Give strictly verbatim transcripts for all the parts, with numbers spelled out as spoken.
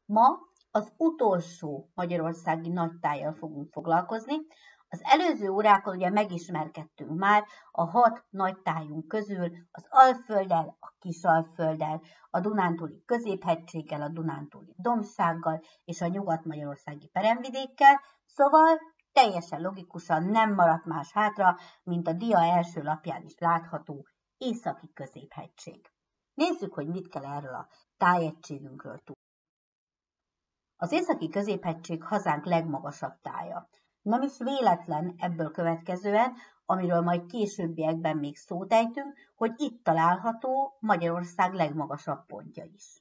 Ma az utolsó magyarországi nagytájjal fogunk foglalkozni. Az előző órákon ugye megismerkedtünk már a hat nagytájunk közül az Alfölddel, a Kisalfölddel, a Dunántúli középhegységgel, a Dunántúli dombsággal és a nyugat-magyarországi peremvidékkel, szóval teljesen logikusan nem maradt más hátra, mint a dia első lapján is látható északi középhegység. Nézzük, hogy mit kell erről a tájegységünkről tudni. Az északi középhegység hazánk legmagasabb tája. Nem is véletlen ebből következően, amiről majd későbbiekben még szót ejtünk, hogy itt található Magyarország legmagasabb pontja is.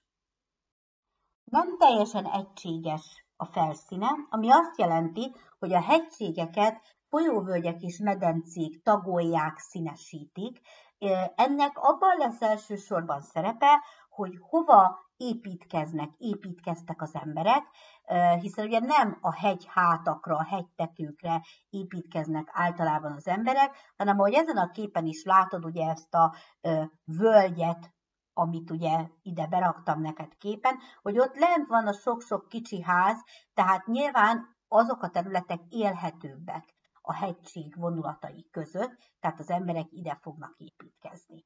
Nem teljesen egységes a felszíne, ami azt jelenti, hogy a hegységeket folyóvölgyek és medencék tagolják, színesítik. Ennek abban lesz elsősorban szerepe, hogy hova építkeznek, építkeztek az emberek, hiszen ugye nem a hegyhátakra, a hegytetőkre építkeznek általában az emberek, hanem ahogy ezen a képen is látod, ugye ezt a völgyet, amit ugye ide beraktam neked képen, hogy ott lent van a sok-sok kicsi ház, tehát nyilván azok a területek élhetőbbek a hegység vonulatai között, tehát az emberek ide fognak építkezni.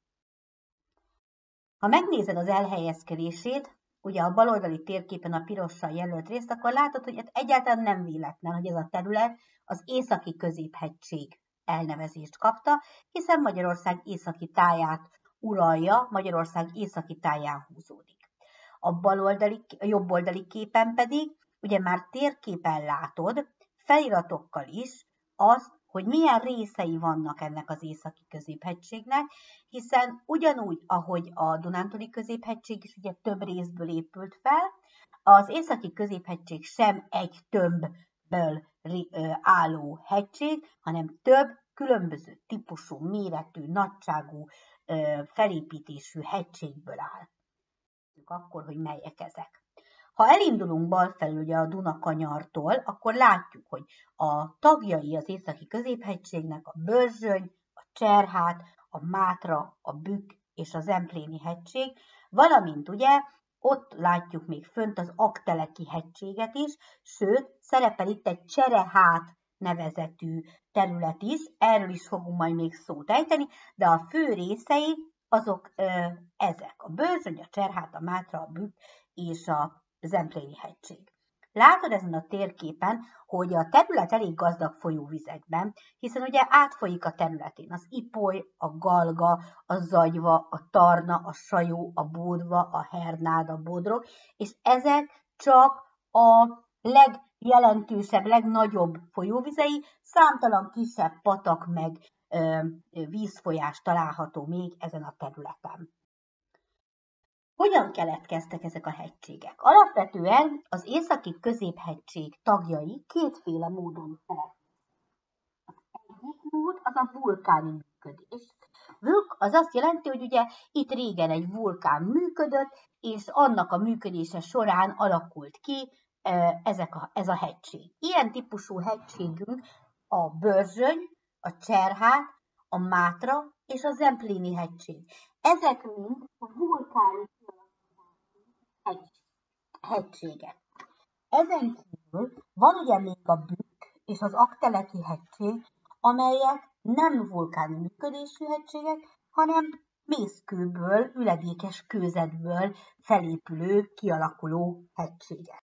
Ha megnézed az elhelyezkedését, ugye a baloldali térképen a pirossal jelölt részt, akkor látod, hogy egyáltalán nem véletlen, hogy ez a terület az északi középhegység elnevezést kapta, hiszen Magyarország északi táját uralja, Magyarország északi táján húzódik. A, baloldali, a jobboldali képen pedig, ugye már térképen látod, feliratokkal is azt, hogy milyen részei vannak ennek az északi középhegységnek, hiszen ugyanúgy, ahogy a Dunántúli középhegység is ugye több részből épült fel, az északi középhegység sem egy tömbből álló hegység, hanem több különböző típusú, méretű, nagyságú, felépítésű hegységből áll. Akkor, hogy melyek ezek. Ha elindulunk balfelül ugye a Dunakanyartól, akkor látjuk, hogy a tagjai az északi középhegységnek a Börzsöny, a Cserhát, a Mátra, a Bükk és a Zempléni hegység, valamint ugye ott látjuk még fönt az Aggteleki hegységet is, sőt, szerepel itt egy Cserehát nevezetű terület is, erről is fogunk majd még szót ejteni, de a fő részei azok ö, ezek, a Börzsöny, a Cserhát, a Mátra, a Bükk és a Zempléni hegység. Látod ezen a térképen, hogy a terület elég gazdag folyóvizekben, hiszen ugye átfolyik a területén az Ipoly, a Galga, a Zagyva, a Tarna, a Sajó, a Bódva, a Hernád, a Bodrog, és ezek csak a legjelentősebb, legnagyobb folyóvizei, számtalan kisebb patak meg ö, vízfolyás található még ezen a területen. Hogyan keletkeztek ezek a hegységek? Alapvetően az északi középhegység tagjai kétféle módon keletkeztek. Az egyik mód az a vulkáni működés. Völk az azt jelenti, hogy ugye itt régen egy vulkán működött, és annak a működése során alakult ki ezek a, ez a hegység. Ilyen típusú hegységünk a Börzsöny, a Cserhát, a Mátra és a Zempléni hegység. Ezek mind vulkáni hegységek. Ezen kívül van ugye még a Bükk és az Aggteleki hegység, amelyek nem vulkáni működésű hegységek, hanem mészkőből, üledékes kőzetből felépülő, kialakuló hegységek.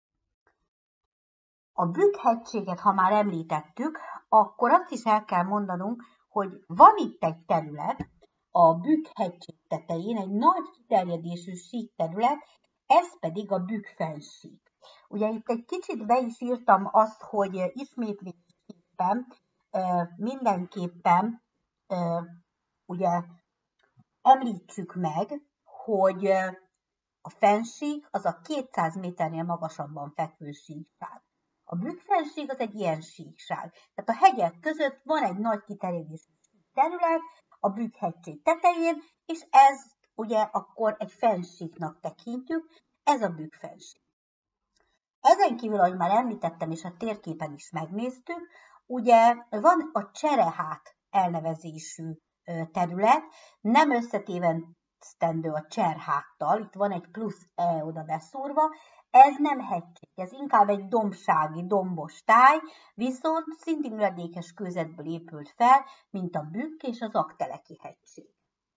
A Bükk hegységet, ha már említettük, akkor azt is el kell mondanunk, hogy van itt egy terület, a Bükk hegység tetején, egy nagy kiterjedésű síkterület, ez pedig a Bükk-fennsík. Ugye itt egy kicsit be is írtam azt, hogy ismétlésképpen mindenképpen ugye említsük meg, hogy a fennsík az a kétszáz méternél magasabban fekvő síkság. A Bükk-fennsík az egy ilyen síkság. Tehát a hegyek között van egy nagy kiterjedésű terület a Bükk-hegység tetején, és ez ugye akkor egy fennsíknak tekintjük, ez a Bükk-fennsík. Ezen kívül, ahogy már említettem, és a térképen is megnéztük, ugye van a Cserehát elnevezésű terület, nem összetéven esztendő a Cserháttal, itt van egy plusz E oda beszúrva, ez nem hegység, ez inkább egy dombsági, dombos táj, viszont szintén üledékes kőzetből épült fel, mint a Bükk és az Aggteleki hegység.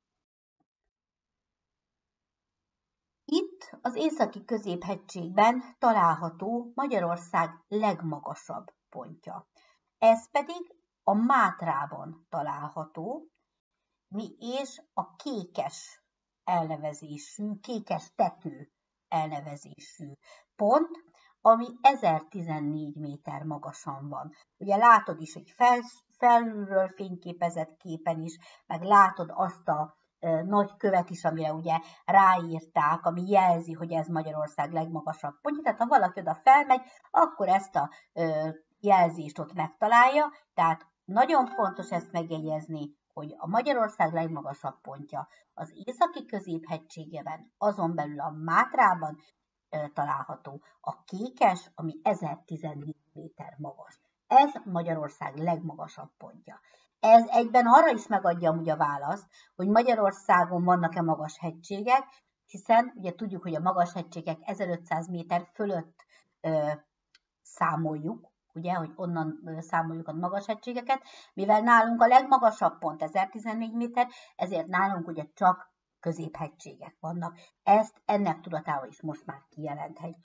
Itt az északi középhegységben található Magyarország legmagasabb pontja. Ez pedig a Mátrában található, mi és a kékes elnevezésű, kékes tető elnevezésű pont, ami ezertizennégy méter magasan van. Ugye látod is egy fel, felülről fényképezett képen is, meg látod azt a e, nagy követ is, amire ugye ráírták, ami jelzi, hogy ez Magyarország legmagasabb pontja. Tehát ha valaki oda felmegy, akkor ezt a e, jelzést ott megtalálja. Tehát nagyon fontos ezt megjegyezni, hogy a Magyarország legmagasabb pontja az északi középhegységében, azon belül a Mátrában e, található a Kékes, ami ezertizennégy méter magas. Ez Magyarország legmagasabb pontja. Ez egyben arra is megadja amúgy a választ, hogy Magyarországon vannak-e magas hegységek, hiszen ugye tudjuk, hogy a magas hegységek ezerötszáz méter fölött e, számoljuk, ugye, hogy onnan számoljuk a magas hegységeket, mivel nálunk a legmagasabb pont ezertizennégy méter, ezért nálunk ugye csak középhegységek vannak. Ezt ennek tudatával is most már kijelenthetjük.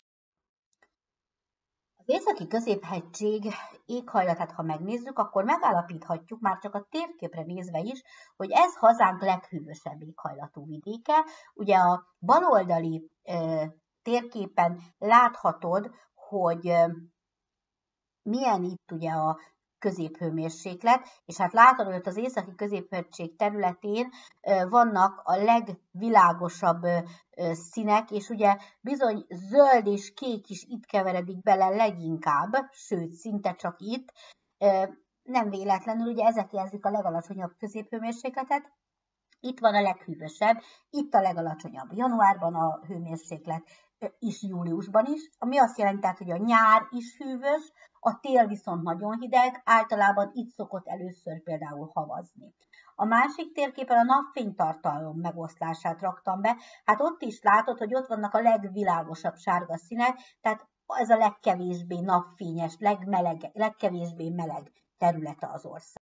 Az északi középhegység éghajlatát, ha megnézzük, akkor megállapíthatjuk már csak a térképre nézve is, hogy ez hazánk leghűvösebb éghajlatú vidéke. Ugye a baloldali e, térképen láthatod, hogy e, milyen itt ugye a középhőmérséklet, és hát látod, hogy ott az északi középhegység területén vannak a legvilágosabb színek, és ugye bizony zöld és kék is itt keveredik bele leginkább, sőt, szinte csak itt. Nem véletlenül, ugye ezek jelzik a legalacsonyabb középhőmérsékletet. Itt van a leghűvösebb, itt a legalacsonyabb januárban a hőmérséklet, is júliusban is, ami azt jelenti, hogy a nyár is hűvös, a tél viszont nagyon hideg, általában itt szokott először például havazni. A másik térképen a napfénytartalom megoszlását raktam be, hát ott is látod, hogy ott vannak a legvilágosabb sárga színek, tehát ez a legkevésbé napfényes, legmeleg, legkevésbé meleg területe az ország.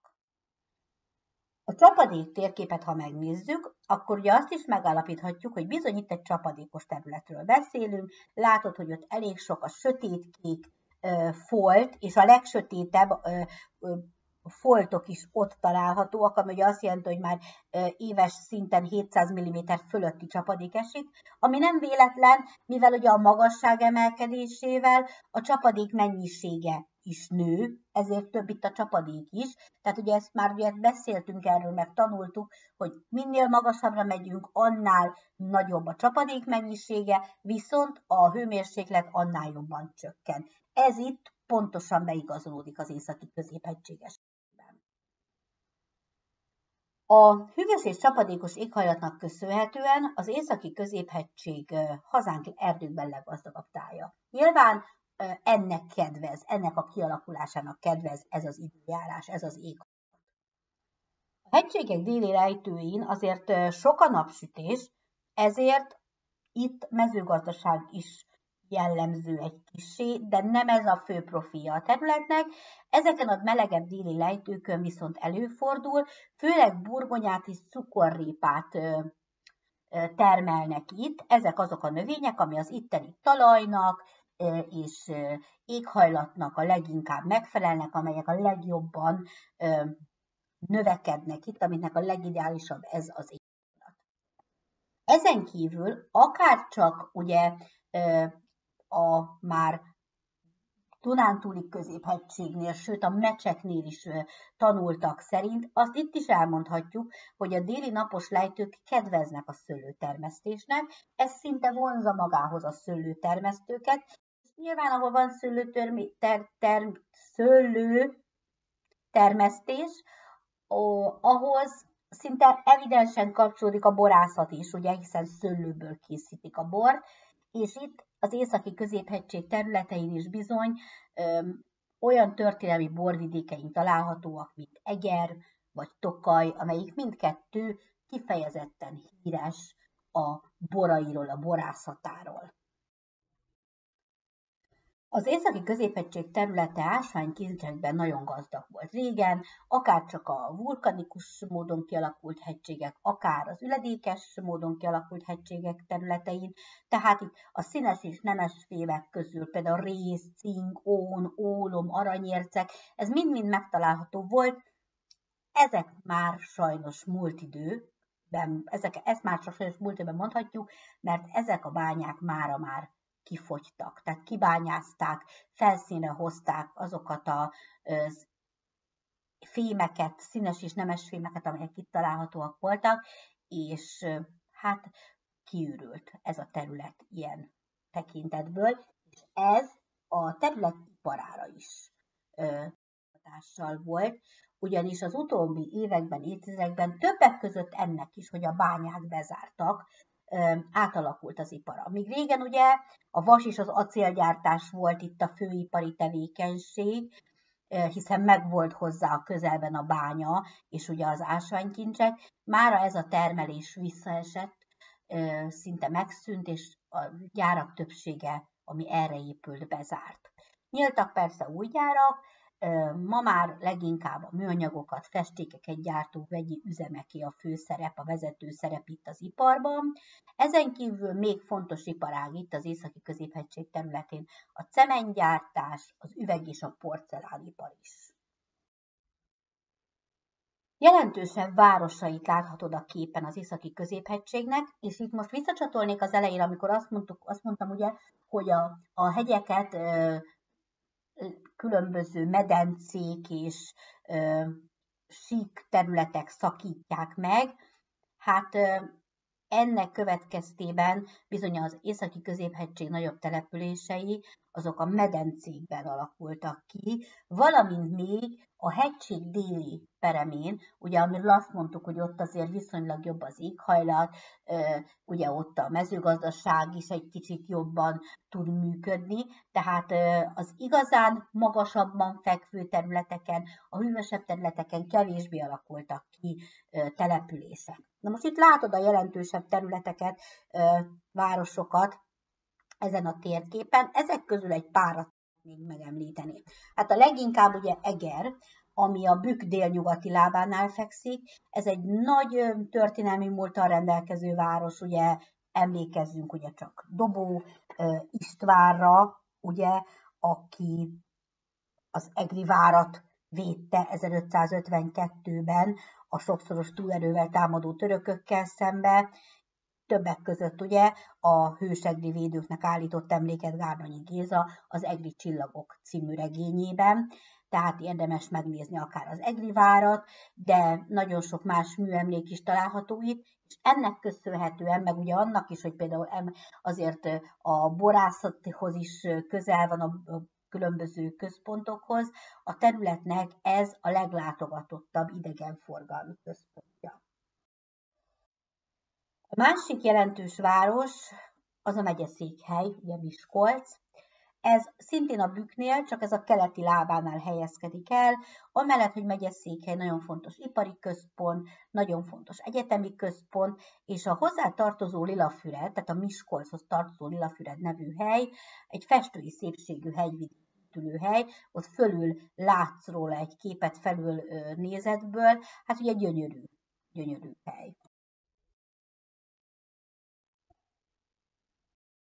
A csapadék térképet, ha megnézzük, akkor ugye azt is megállapíthatjuk, hogy bizony itt egy csapadékos területről beszélünk. Látod, hogy ott elég sok a sötétkék ö, folt, és a legsötétebb ö, ö, foltok is ott találhatóak, ami ugye azt jelenti, hogy már ö, éves szinten hétszáz milliméter fölötti csapadék esik, ami nem véletlen, mivel ugye a magasság emelkedésével a csapadék mennyisége is nő, ezért több itt a csapadék is. Tehát ugye ezt már ugye beszéltünk erről, meg tanultuk, hogy minél magasabbra megyünk, annál nagyobb a csapadék mennyisége, viszont a hőmérséklet annál jobban csökken. Ez itt pontosan beigazolódik az északi középhegység esetében. A hűvös és csapadékos éghajlatnak köszönhetően az északi középhegység hazánk erdőkben leggazdagabb tája. Nyilván ennek kedvez, ennek a kialakulásának kedvez ez az időjárás, ez az éghajlat. A hegységek déli rejtőin azért sok a napsütés, ezért itt mezőgazdaság is jellemző egy kissé, de nem ez a fő profilja a területnek. Ezeken a melegebb déli lejtőkön viszont előfordul, főleg burgonyát és cukorrépát termelnek itt. Ezek azok a növények, ami az itteni talajnak és éghajlatnak a leginkább megfelelnek, amelyek a legjobban növekednek itt, aminek a legideálisabb ez az éghajlat. Ezen kívül akárcsak ugye a már Dunántúli középhegységnél, sőt a mecseknél is tanultak szerint, azt itt is elmondhatjuk, hogy a déli napos lejtők kedveznek a szőlőtermesztésnek, ez szinte vonza magához a szőlőtermesztőket. Nyilván, ahol van szőlő, ter, ter, szőlő termesztés, ó, ahhoz szinte evidensen kapcsolódik a borászat is, ugye, hiszen szőlőből készítik a bort, és itt az északi középhegység területein is bizony öm, olyan történelmi borvidékeink találhatóak, mint Eger vagy Tokaj, amelyik mindkettő kifejezetten híres a borairól, a borászatáról. Az északi középhegység területe ásványkincsekben nagyon gazdag volt régen, akár csak a vulkanikus módon kialakult hegységek, akár az üledékes módon kialakult hegységek területein, tehát itt a színes és nemes fémek közül például réz, cink, ón, ólom, aranyércek, ez mind-mind megtalálható volt. Ezek már sajnos múlt időben, ezek, ezt már csak sajnos múlt időben mondhatjuk, mert ezek a bányák mára már kifogytak, tehát kibányázták, felszínre hozták azokat a az fémeket, színes és nemes fémeket, amelyek itt találhatóak voltak, és hát kiürült ez a terület ilyen tekintetből, és ez a terület iparára is hatással volt, ugyanis az utóbbi években, évtizedekben többek között ennek is, hogy a bányák bezártak, átalakult az ipara. Míg régen ugye a vas és az acélgyártás volt itt a főipari tevékenység, hiszen megvolt hozzá a közelben a bánya, és ugye az ásványkincsek, mára ez a termelés visszaesett, szinte megszűnt, és a gyárak többsége, ami erre épült, bezárt. Nyíltak persze új gyárak, ma már leginkább a műanyagokat, festékeket gyártó vegyi üzemeké a főszerep, a vezető szerep itt az iparban. Ezen kívül még fontos iparág itt az északi középhegység területén a cementgyártás, az üveg és a porcelánipar is. Jelentősebb városait láthatod a képen az északi középhegységnek, és itt most visszacsatolnék az elején, amikor azt, mondtuk, azt mondtam ugye, hogy a, a hegyeket ö, különböző medencék és ö, sík területek szakítják meg. Hát ö, ennek következtében bizony az északi középhegység nagyobb települései, azok a medencékben alakultak ki, valamint még a hegység déli peremén, ugye amiről azt mondtuk, hogy ott azért viszonylag jobb az éghajlat, ugye ott a mezőgazdaság is egy kicsit jobban tud működni, tehát az igazán magasabban fekvő területeken, a hűvösebb területeken kevésbé alakultak ki települések. Na most itt látod a jelentősebb területeket, városokat ezen a térképen, ezek közül egy párat még megemlíteni. Hát a leginkább ugye Eger, ami a Bükk délnyugati lábánál fekszik, ez egy nagy történelmi múlttal rendelkező város, ugye emlékezzünk ugye csak Dobó Istvánra, ugye, aki az egri várat védte ezerötszázötvenkettőben a sokszoros túlerővel támadó törökökkel szembe, többek között ugye a hősegri védőknek állított emléket Gárdonyi Géza az Egri csillagok című regényében, tehát érdemes megnézni akár az egri várat, de nagyon sok más műemlék is található itt, és ennek köszönhetően, meg ugye annak is, hogy például azért a borászathoz is közel van a különböző központokhoz, a területnek ez a leglátogatottabb idegenforgalmi központja. A másik jelentős város az a megyeszékhely, ugye Miskolc. Ez szintén a Bükknél, csak ez a keleti lábánál helyezkedik el, amellett, hogy megyeszékhely, nagyon fontos ipari központ, nagyon fontos egyetemi központ, és a hozzá tartozó Lilafüred, tehát a Miskolchoz tartozó Lilafüred nevű hely, egy festői szépségű hegyvidéki hely, ott fölül látsz róla egy képet felül nézetből, hát ugye gyönyörű, gyönyörű hely.